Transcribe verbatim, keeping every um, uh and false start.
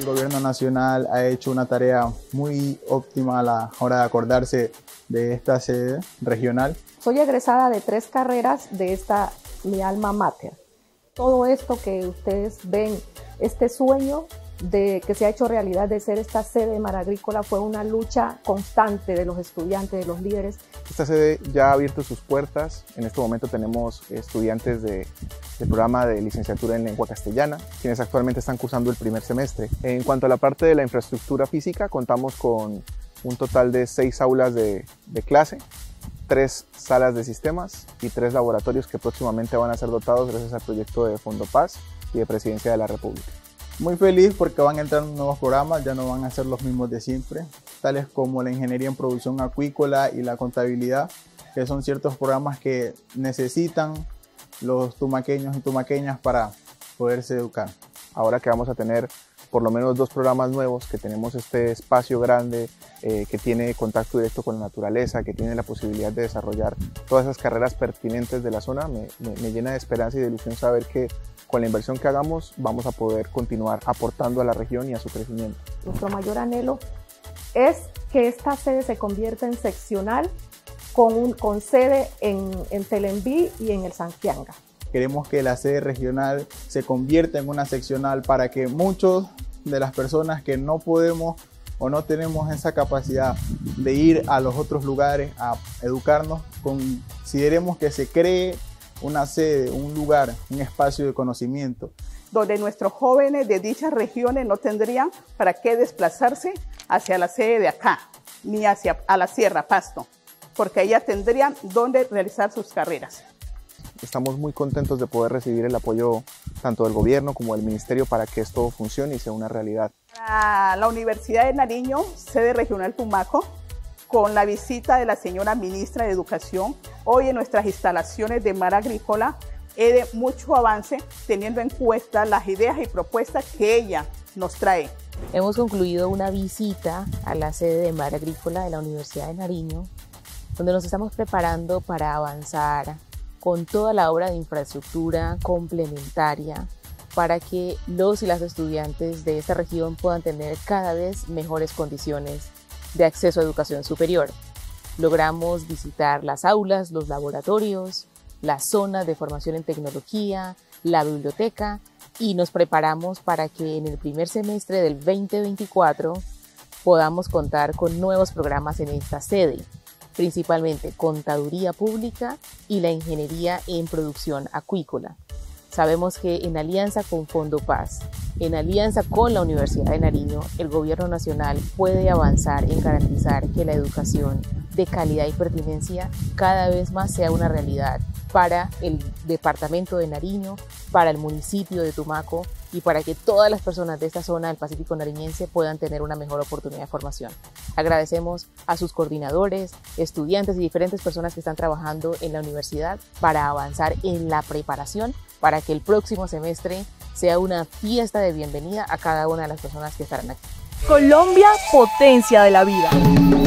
El gobierno nacional ha hecho una tarea muy óptima a la hora de acordarse de esta sede regional. Soy egresada de tres carreras de esta mi alma mater. Todo esto que ustedes ven, este sueño de que se ha hecho realidad de ser esta sede Mar Agrícola fue una lucha constante de los estudiantes, de los líderes. Esta sede ya ha abierto sus puertas. En este momento tenemos estudiantes de, del programa de licenciatura en lengua castellana, quienes actualmente están cursando el primer semestre. En cuanto a la parte de la infraestructura física, contamos con un total de seis aulas de, de clase, tres salas de sistemas y tres laboratorios que próximamente van a ser dotados gracias al proyecto de Fondopaz y de Presidencia de la República. Muy feliz porque van a entrar nuevos programas, ya no van a ser los mismos de siempre, tales como la ingeniería en producción acuícola y la contabilidad, que son ciertos programas que necesitan los tumaqueños y tumaqueñas para poderse educar. Ahora que vamos a tener por lo menos dos programas nuevos, que tenemos este espacio grande, eh, que tiene contacto directo con la naturaleza, que tiene la posibilidad de desarrollar todas esas carreras pertinentes de la zona, me, me, me llena de esperanza y de ilusión saber que con la inversión que hagamos vamos a poder continuar aportando a la región y a su crecimiento. Nuestro mayor anhelo es que esta sede se convierta en seccional con, un, con sede en, en Telembí y en el Santianga. Queremos que la sede regional se convierta en una seccional para que muchos de las personas que no podemos o no tenemos esa capacidad de ir a los otros lugares a educarnos, consideremos que se cree una sede, un lugar, un espacio de conocimiento. Donde nuestros jóvenes de dichas regiones no tendrían para qué desplazarse hacia la sede de acá, ni hacia a la Sierra Pasto, porque ellas tendrían donde realizar sus carreras. Estamos muy contentos de poder recibir el apoyo tanto del gobierno como del ministerio para que esto funcione y sea una realidad. A la Universidad de Nariño, sede regional Tumaco, con la visita de la señora ministra de Educación, hoy en nuestras instalaciones de Mar Agrícola, es de mucho avance teniendo en cuenta las ideas y propuestas que ella nos trae. Hemos concluido una visita a la sede de Mar Agrícola de la Universidad de Nariño, donde nos estamos preparando para avanzar con toda la obra de infraestructura complementaria para que los y las estudiantes de esta región puedan tener cada vez mejores condiciones de acceso a educación superior. Logramos visitar las aulas, los laboratorios, las zonas de formación en tecnología, la biblioteca y nos preparamos para que en el primer semestre del veinte veinticuatro podamos contar con nuevos programas en esta sede, principalmente Contaduría Pública y la Ingeniería en Producción Acuícola. Sabemos que en alianza con Fondopaz, en alianza con la Universidad de Nariño, el Gobierno Nacional puede avanzar en garantizar que la educación de calidad y pertinencia cada vez más sea una realidad para el departamento de Nariño, para el municipio de Tumaco y para que todas las personas de esta zona del Pacífico nariñense puedan tener una mejor oportunidad de formación. Agradecemos a sus coordinadores, estudiantes y diferentes personas que están trabajando en la universidad para avanzar en la preparación para que el próximo semestre sea una fiesta de bienvenida a cada una de las personas que estarán aquí. Colombia, potencia de la vida.